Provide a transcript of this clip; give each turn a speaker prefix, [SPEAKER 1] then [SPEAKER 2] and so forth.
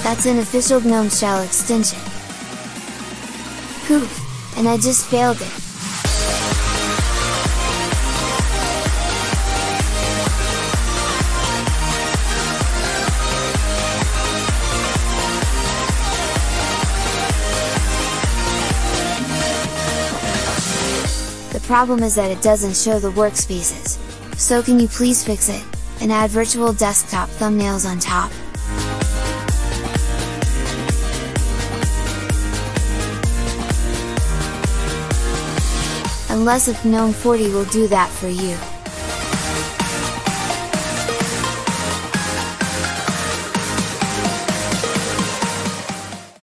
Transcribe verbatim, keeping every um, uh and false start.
[SPEAKER 1] That's an official GNOME shell extension. Poof! And I just failed it! The problem is that it doesn't show the workspaces. So can you please fix it, and add virtual desktop thumbnails on top? Unless if GNOME forty will do that for you.